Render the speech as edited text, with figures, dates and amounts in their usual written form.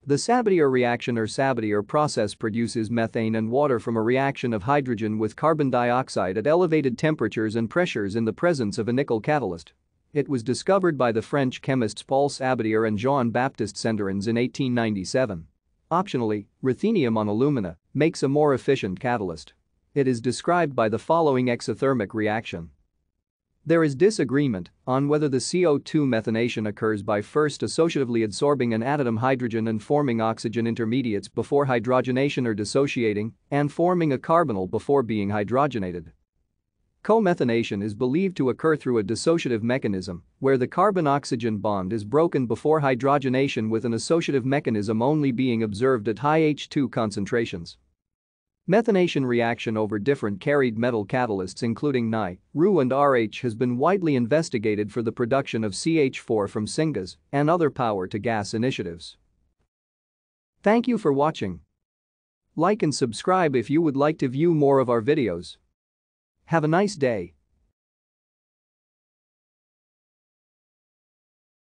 The Sabatier reaction or Sabatier process produces methane and water from a reaction of hydrogen with carbon dioxide at elevated temperatures and pressures in the presence of a nickel catalyst. It was discovered by the French chemists Paul Sabatier and Jean-Baptiste Senderens in 1897. Optionally, ruthenium on alumina makes a more efficient catalyst. It is described by the following exothermic reaction. There is disagreement on whether the CO2 methanation occurs by first associatively adsorbing an atom hydrogen and forming oxygen intermediates before hydrogenation or dissociating and forming a carbonyl before being hydrogenated. Co-methanation is believed to occur through a dissociative mechanism where the carbon-oxygen bond is broken before hydrogenation, with an associative mechanism only being observed at high H2 concentrations. Methanation reaction over different carried metal catalysts including Ni, Ru and RH has been widely investigated for the production of CH4 from syngas and other power-to-gas initiatives. Thank you for watching. Like and subscribe if you would like to view more of our videos. Have a nice day.